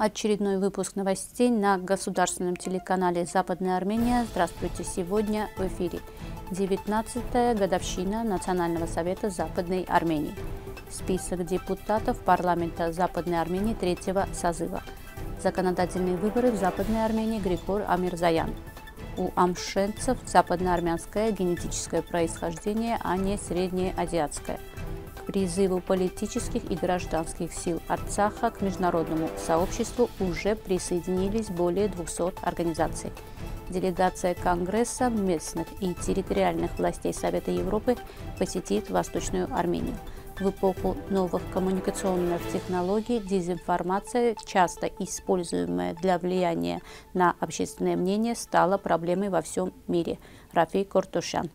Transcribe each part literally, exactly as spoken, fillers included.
Очередной выпуск новостей на государственном телеканале «Западная Армения». Здравствуйте! Сегодня в эфире девятнадцатая годовщина Национального совета Западной Армении. Список депутатов парламента Западной Армении третьего созыва. Законодательные выборы в Западной Армении. Григор Амирзаян. У амшенцев западноармянское генетическое происхождение, а не среднеазиатское. К призыву политических и гражданских сил Арцаха к международному сообществу уже присоединились более двухсот организаций. Делегация Конгресса местных и территориальных властей Совета Европы посетит Восточную Армению. В эпоху новых коммуникационных технологий дезинформация, часто используемая для влияния на общественное мнение, стала проблемой во всем мире. Рафи Кортошян.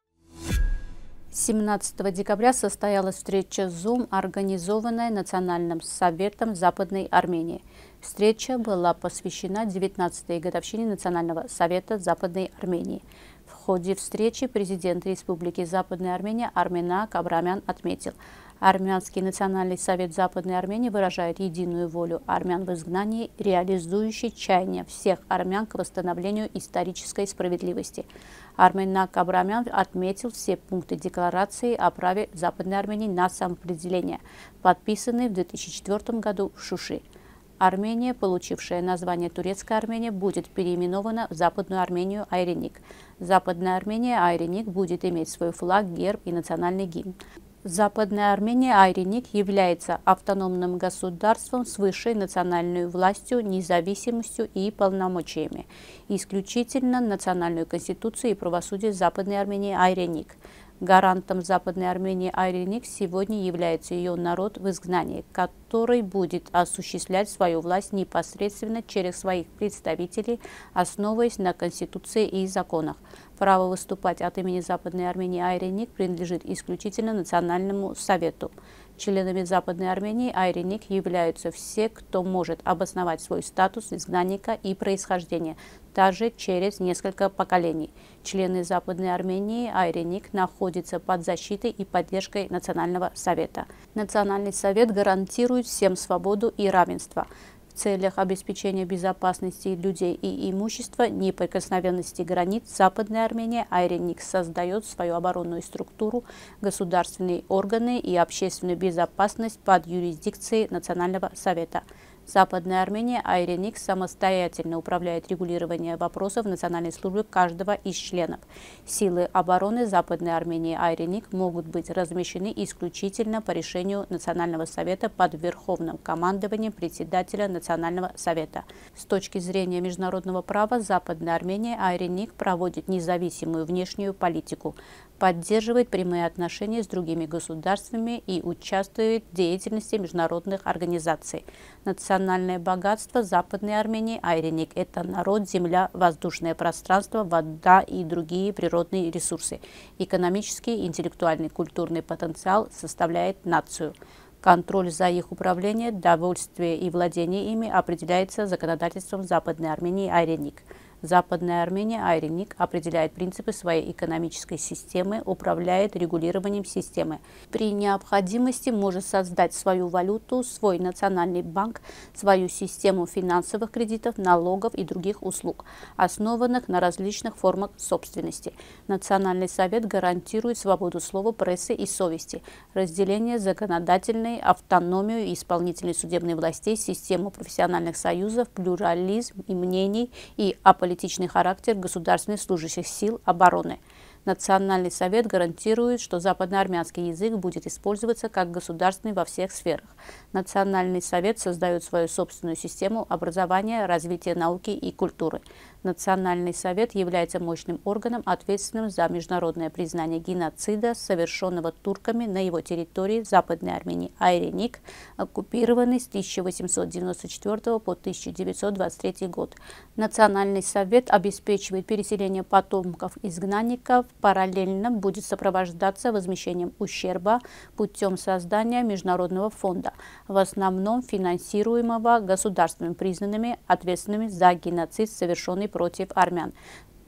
семнадцатого декабря состоялась встреча Zoom, организованная Национальным советом Западной Армении. Встреча была посвящена девятнадцатой годовщине Национального совета Западной Армении. В ходе встречи президент Республики Западная Армения Арменак Абрамян отметил: Армянский национальный совет Западной Армении выражает единую волю армян в изгнании, реализующий чаяния всех армян к восстановлению исторической справедливости. Арменак Абрамян отметил все пункты декларации о праве Западной Армении на самоопределение, подписанные в две тысячи четвёртом году в Шуши. Армения, получившая название Турецкая Армения, будет переименована в Западную Армению Айреник. Западная Армения Айреник будет иметь свой флаг, герб и национальный гимн. Западная Армения Айреник является автономным государством с высшей национальной властью, независимостью и полномочиями. Исключительно национальную конституцию и правосудие Западной Армении Айреник. Гарантом Западной Армении Айреник сегодня является ее народ в изгнании, который будет осуществлять свою власть непосредственно через своих представителей, основываясь на Конституции и законах. Право выступать от имени Западной Армении Айреник принадлежит исключительно Национальному совету. Членами Западной Армении Айреник являются все, кто может обосновать свой статус изгнанника и происхождение, даже через несколько поколений. Члены Западной Армении Айреник находятся под защитой и поддержкой Национального совета. Национальный совет гарантирует всем свободу и равенство. В целях обеспечения безопасности людей и имущества, неприкосновенности границ, Западная Армения Айреник создает свою оборонную структуру, государственные органы и общественную безопасность под юрисдикцией Национального совета. Западная Армения Айреник самостоятельно управляет регулированием вопросов национальной службы каждого из членов. Силы обороны Западной Армении Айреник могут быть размещены исключительно по решению Национального совета под верховным командованием председателя Национального совета. С точки зрения международного права Западная Армения Айреник проводит независимую внешнюю политику, поддерживает прямые отношения с другими государствами и участвует в деятельности международных организаций. Национальное богатство Западной Армении Айреник – это народ, земля, воздушное пространство, вода и другие природные ресурсы. Экономический, интеллектуальный, культурный потенциал составляет нацию. Контроль за их управлением, довольствие и владение ими определяется законодательством Западной Армении Айреник. Западная Армения Айреник определяет принципы своей экономической системы, управляет регулированием системы. При необходимости может создать свою валюту, свой национальный банк, свою систему финансовых кредитов, налогов и других услуг, основанных на различных формах собственности. Национальный совет гарантирует свободу слова, прессы и совести, разделение законодательной, автономию и исполнительной судебной властей, систему профессиональных союзов, плюрализм и мнений и аполитичность, политичный характер государственных служащих сил обороны. Национальный совет гарантирует, что западноармянский язык будет использоваться как государственный во всех сферах. Национальный совет создает свою собственную систему образования, развития науки и культуры. Национальный совет является мощным органом, ответственным за международное признание геноцида, совершенного турками на его территории Западной Армении Айреник, оккупированной с тысяча восемьсот девяносто четвёртого по тысяча девятьсот двадцать третий год. Национальный совет обеспечивает переселение потомков изгнанников, параллельно будет сопровождаться возмещением ущерба путем создания международного фонда, в основном финансируемого государствами, признанными ответственными за геноцид, совершенный против армян.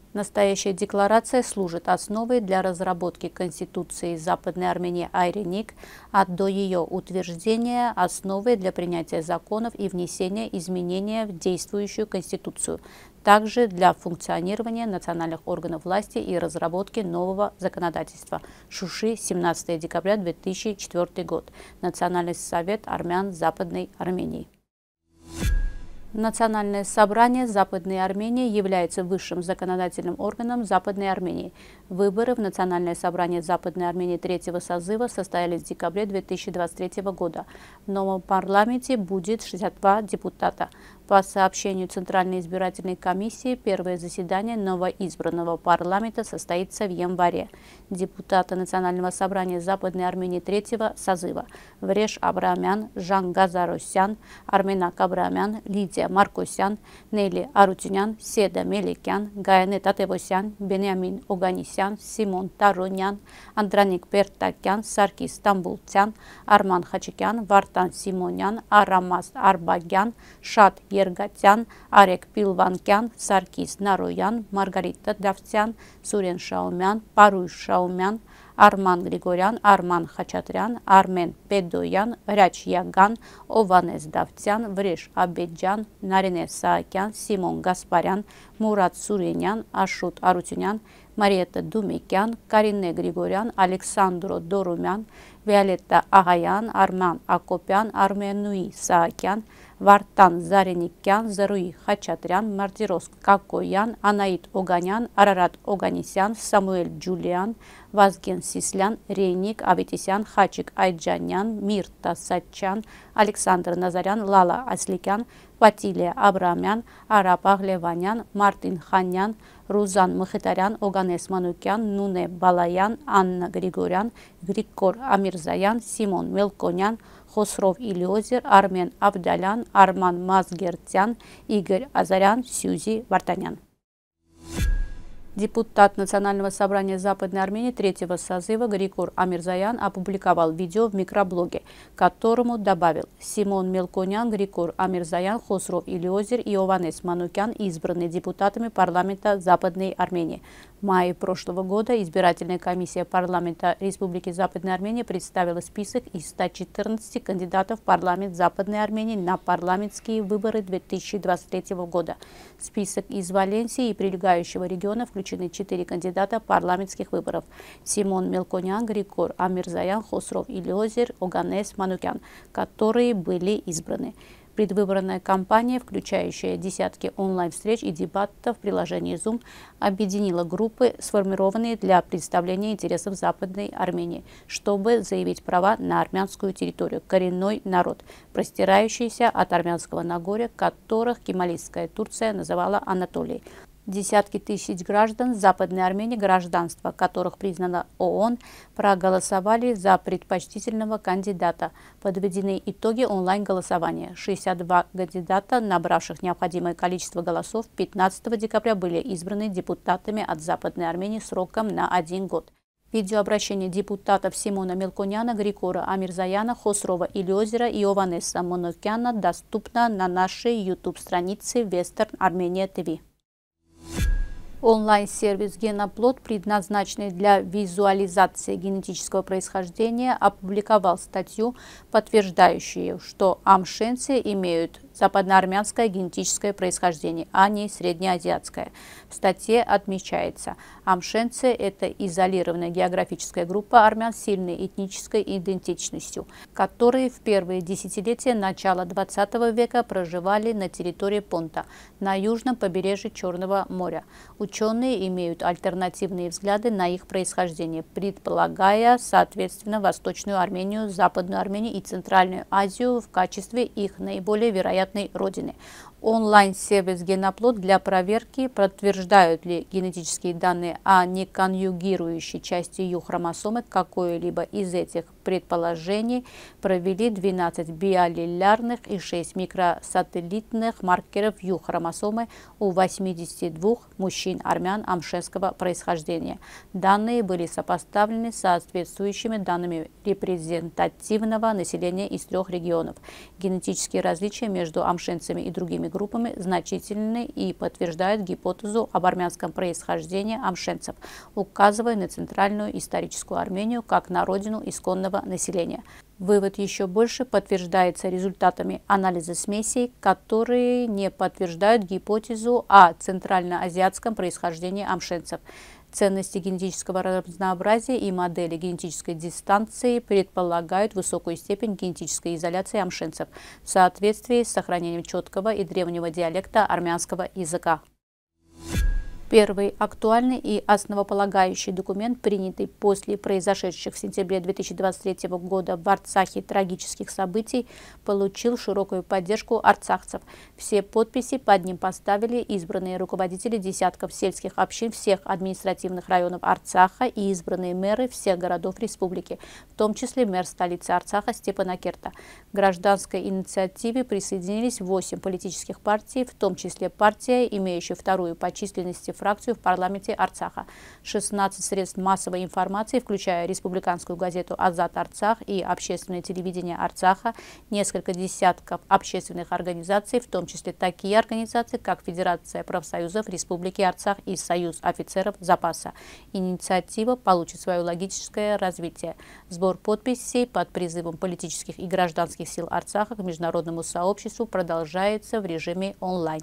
Настоящая декларация служит основой для разработки Конституции Западной Армении Айреник, а до ее утверждения – основой для принятия законов и внесения изменений в действующую Конституцию, также для функционирования национальных органов власти и разработки нового законодательства. Шуши, семнадцатое декабря две тысячи четвёртый год. Национальный совет армян Западной Армении. Национальное собрание Западной Армении является высшим законодательным органом Западной Армении. Выборы в Национальное собрание Западной Армении третьего созыва состоялись в декабре две тысячи двадцать третьего года. В новом парламенте будет шестьдесят два депутата. По сообщению Центральной избирательной комиссии, первое заседание новоизбранного парламента состоится в январе. Депутаты Национального собрания Западной Армении третьего созыва: Вреш Абрамян, Жан Газаросян, Арменак Абрамян, Лидия Маркосян, Нели Арутюнян, Седа Меликян, Гаянет Атевосян, Бенямин Оганисян, Симон Таронян, Андраник Пертакян, Саркис Стамбулцян, Арман Хачикян, Вартан Симонян, Арамаз Арбагян, Шат Ергатян, Арек Пилванкян, Саркис Нароян, Маргарита Давцян, Сурен Шаумян, Паруй Шаумян, Арман Григорян, Арман Хачатрян, Армен Педоян, Ряч Яган, Ованес Давцян, Вреш Абеджан, Нарине Саакян, Симон Гаспарян, Мурат Суренян, Ашут Арутюнян, Мариета Думикян, Карине Григорян, Александро Дорумян, Виолетта Агаян, Арман Акопян, Арменуи Саакян, Вартан Зареникян, Заруи Хачатрян, Мартирос Какоян, Анаит Оганян, Арарат Оганисян, Самуэль Джулиан, Вазген Сислян, Рейник Аветисян, Хачик Айджанян, Мирта Сачан, Александр Назарян, Лала Асликян, Ватилия Абрамян, Араб Аглеванян, Мартин Ханян, Рузан Мхитарян, Оганес Манукян, Нуне Балаян, Анна Григорян, Григор Амирзаян, Симон Мелконян, Хосров Илиозер, Армен Абдалян, Арман Мазгертян, Игорь Азарян, Сюзи Вартанян. Депутат Национального собрания Западной Армении третьего созыва Григор Амирзаян опубликовал видео в микроблоге, которому добавил: Симон Мелконян, Григор Амирзаян, Хосров Илиозер и Ованес Манукян избраны депутатами парламента Западной Армении. В мае прошлого года избирательная комиссия парламента Республики Западной Армении представила список из ста четырнадцати кандидатов в парламент Западной Армении на парламентские выборы две тысячи двадцать третьего года. В список из Валенсии и прилегающего региона включены четыре кандидата парламентских выборов: Симон Мелконян, Григор Амирзаян, Хосров Илиозер, Оганес Манукян, которые были избраны. Предвыборная кампания, включающая десятки онлайн-встреч и дебатов в приложении Zoom, объединила группы, сформированные для представления интересов Западной Армении, чтобы заявить права на армянскую территорию, коренной народ, простирающийся от Армянского Нагорья, которых кемалистская Турция называла Анатолией. Десятки тысяч граждан Западной Армении, гражданство которых признано ООН, проголосовали за предпочтительного кандидата. Подведены итоги онлайн-голосования. шестьдесят два кандидата, набравших необходимое количество голосов, пятнадцатого декабря были избраны депутатами от Западной Армении сроком на один год. Видеообращение депутатов Симона Мелконяна, Григора Амирзаяна, Хосрова Илиозера и Ованеса Манукяна доступно на нашей YouTube-странице Western Armenia ти ви. Онлайн-сервис «Геноплод», предназначенный для визуализации генетического происхождения, опубликовал статью, подтверждающую, что амшенцы имеют западноармянское генетическое происхождение, а не среднеазиатское. В статье отмечается: амшенцы – это изолированная географическая группа армян с сильной этнической идентичностью, которые в первые десятилетия начала двадцатого века проживали на территории Понта, на южном побережье Черного моря. Ученые имеют альтернативные взгляды на их происхождение, предполагая, соответственно, Восточную Армению, Западную Армению и Центральную Азию в качестве их наиболее вероятной родины. Онлайн-сервис «Геноплод» для проверки, подтверждают ли генетические данные о неконъюгирующей части ю-хромосомы какое-либо из этих предположений, провели двенадцать биаллелярных и шесть микросателлитных маркеров ю-хромосомы у восьмидесяти двух мужчин-армян амшенского происхождения. Данные были сопоставлены с соответствующими данными репрезентативного населения из трех регионов. Генетические различия между амшенцами и другими группами значительны и подтверждают гипотезу об армянском происхождении амшенцев, указывая на центральную историческую Армению как на родину исконного населения. Вывод еще больше подтверждается результатами анализа смесей, которые не подтверждают гипотезу о центральноазиатском происхождении амшенцев. Ценности генетического разнообразия и модели генетической дистанции предполагают высокую степень генетической изоляции амшенцев в соответствии с сохранением четкого и древнего диалекта армянского языка. Первый актуальный и основополагающий документ, принятый после произошедших в сентябре две тысячи двадцать третьего года в Арцахе трагических событий, получил широкую поддержку арцахцев. Все подписи под ним поставили избранные руководители десятков сельских общин всех административных районов Арцаха и избранные мэры всех городов республики, в том числе мэр столицы Арцаха Степанакерта. К гражданской инициативе присоединились восемь политических партий, в том числе партия, имеющая вторую по численности фракцию в парламенте Арцаха, шестнадцать средств массовой информации, включая республиканскую газету «Азат Арцах» и общественное телевидение Арцаха, несколько десятков общественных организаций, в том числе такие организации, как Федерация профсоюзов Республики Арцах и Союз офицеров запаса. Инициатива получит свое логическое развитие. Сбор подписей под призывом политических и гражданских сил Арцаха к международному сообществу продолжается в режиме онлайн.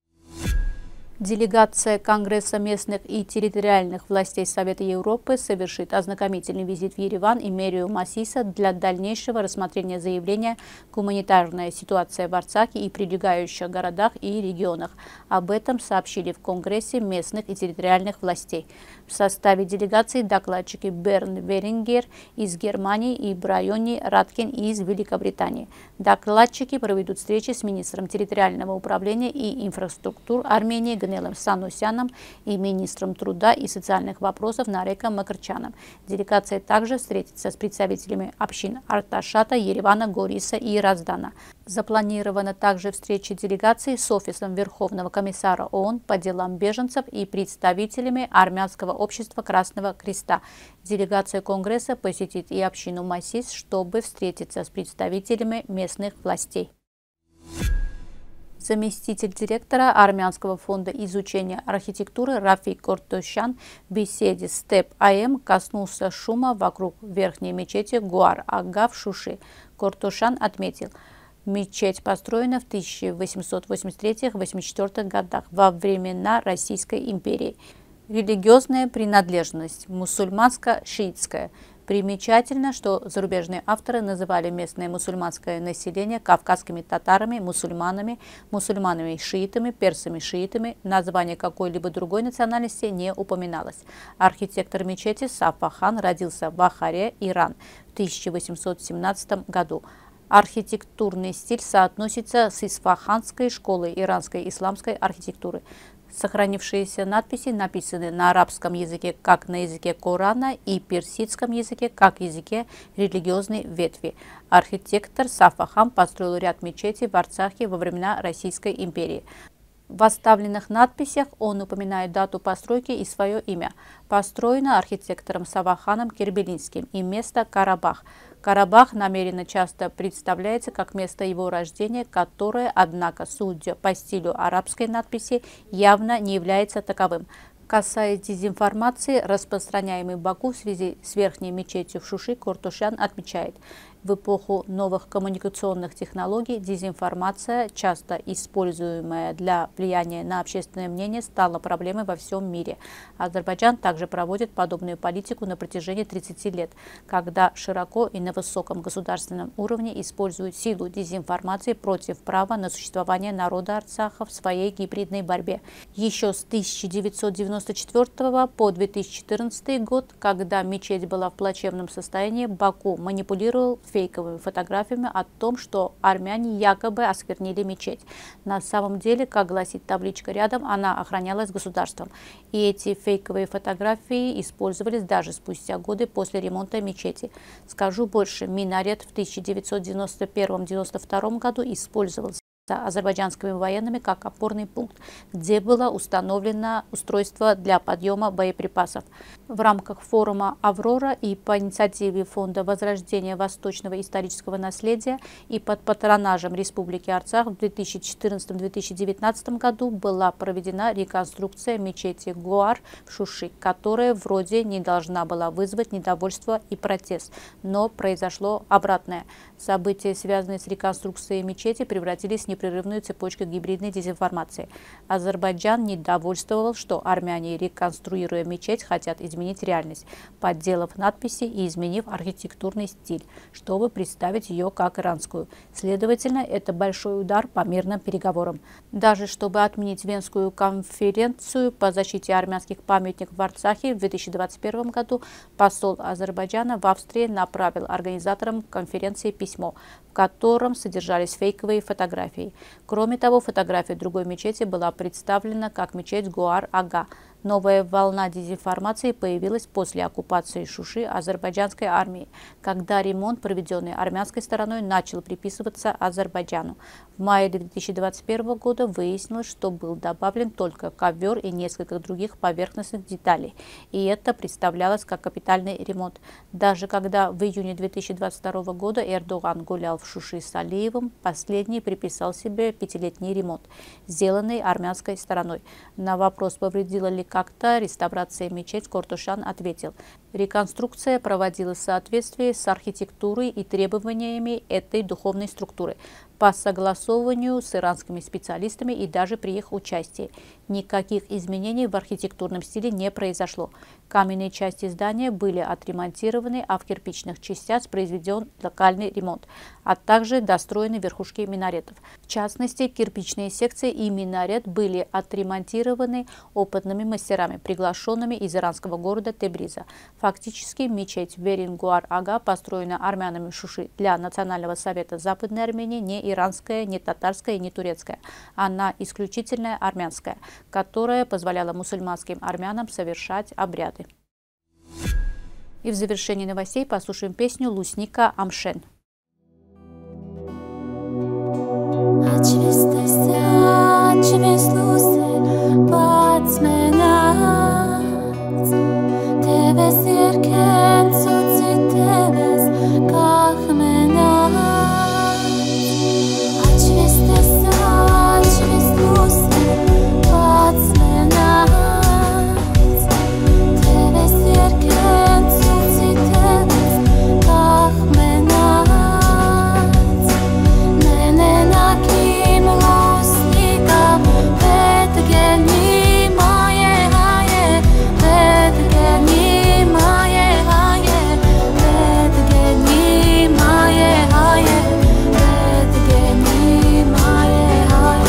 Делегация Конгресса местных и территориальных властей Совета Европы совершит ознакомительный визит в Ереван и мэрию Масиса для дальнейшего рассмотрения заявления «Гуманитарная ситуация в Арцахе и прилегающих городах и регионах». Об этом сообщили в Конгрессе местных и территориальных властей. В составе делегации докладчики Берн Верингер из Германии и Брайони Раткин из Великобритании. Докладчики проведут встречи с министром территориального управления и инфраструктур Армении Гнелом Санусяном и министром труда и социальных вопросов Нареком Макарчаном. Делегация также встретится с представителями общин Арташата, Еревана, Гориса и Раздана. Запланирована также встреча делегации с офисом Верховного комиссара ООН по делам беженцев и представителями армянского общества Красного Креста. Делегация Конгресса посетит и общину Масис, чтобы встретиться с представителями местных властей. Заместитель директора Армянского фонда изучения архитектуры Рафик Кортошян в беседе с ТЭП-АМ коснулся шума вокруг верхней мечети Гуар-Ага в Шуши. Кортошян отметил, мечеть построена в тысяча восемьсот восемьдесят третьем — восемьдесят четвёртом годах, во времена Российской империи. Религиозная принадлежность мусульманско-шиитская. Примечательно, что зарубежные авторы называли местное мусульманское население кавказскими татарами, мусульманами, мусульманами-шиитами, персами-шиитами. Название какой-либо другой национальности не упоминалось. Архитектор мечети Сафа хан родился в Ахаре, Иран, в тысяча восемьсот семнадцатом году. Архитектурный стиль соотносится с Исфаханской школой иранской исламской архитектуры. Сохранившиеся надписи написаны на арабском языке как на языке Корана и персидском языке как языке религиозной ветви. Архитектор Сафа хан построил ряд мечетей в Арцахе во времена Российской империи. В оставленных надписях он упоминает дату постройки и свое имя. Построено архитектором Саваханом Кербелинским и место Карабах. Карабах намеренно часто представляется как место его рождения, которое, однако, судя по стилю арабской надписи, явно не является таковым. Касаясь дезинформации, распространяемой в Баку в связи с верхней мечетью в Шуши, Кортошян отмечает, в эпоху новых коммуникационных технологий дезинформация, часто используемая для влияния на общественное мнение, стала проблемой во всем мире. Азербайджан также проводит подобную политику на протяжении тридцати лет, когда широко и на высоком государственном уровне используют силу дезинформации против права на существование народа Арцаха в своей гибридной борьбе. Еще с тысяча девятьсот девяносто четвёртого по две тысячи четырнадцатый год, когда мечеть была в плачевном состоянии, Баку манипулировал фейковыми фотографиями о том, что армяне якобы осквернили мечеть. На самом деле, как гласит табличка рядом, она охранялась государством. И эти фейковые фотографии использовались даже спустя годы после ремонта мечети. Скажу больше, минарет в тысяча девятьсот девяносто первом — девяносто втором году использовался азербайджанскими военными как опорный пункт, где было установлено устройство для подъема боеприпасов. В рамках форума «Аврора» и по инициативе Фонда возрождения восточного исторического наследия и под патронажем Республики Арцах в две тысячи четырнадцатом — две тысячи девятнадцатом году была проведена реконструкция мечети Гоар в Шуши, которая вроде не должна была вызвать недовольство и протест, но произошло обратное. События, связанные с реконструкцией мечети, превратились в непрерывную цепочку гибридной дезинформации. Азербайджан недовольствовал, что армяне, реконструируя мечеть, хотят изменить реальность, подделав надписи и изменив архитектурный стиль, чтобы представить ее как иранскую. Следовательно, это большой удар по мирным переговорам. Даже чтобы отменить Венскую конференцию по защите армянских памятников в Арцахе в две тысячи двадцать первом году, посол Азербайджана в Австрии направил организаторам конференции письмо, в котором содержались фейковые фотографии. Кроме того, фотография другой мечети была представлена как мечеть Гоар-Ага. Новая волна дезинформации появилась после оккупации Шуши азербайджанской армией, когда ремонт, проведенный армянской стороной, начал приписываться Азербайджану. В мае две тысячи двадцать первого года выяснилось, что был добавлен только ковер и несколько других поверхностных деталей, и это представлялось как капитальный ремонт. Даже когда в июне две тысячи двадцать второго года Эрдоган гулял в Шуши с Алиевым, последний приписал себе пятилетний ремонт, сделанный армянской стороной. На вопрос, повредила ли как-то реставрация мечеть, Кортошан ответил: реконструкция проводилась в соответствии с архитектурой и требованиями этой духовной структуры, по согласованию с иранскими специалистами и даже при их участии. Никаких изменений в архитектурном стиле не произошло. Каменные части здания были отремонтированы, а в кирпичных частях произведен локальный ремонт, а также достроены верхушки минаретов. В частности, кирпичные секции и минарет были отремонтированы опытными мастерами, приглашенными из иранского города Тебриза. Фактически мечеть Верин-Гоар-Ага построена армянами Шуши для Национального совета Западной Армении, не иранская, не татарская, не турецкая. Она исключительно армянская, которая позволяла мусульманским армянам совершать обряды. И в завершении новостей послушаем песню Лусника «Амшен».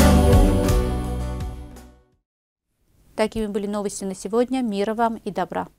Такими были новости на сегодня. Мира вам и добра.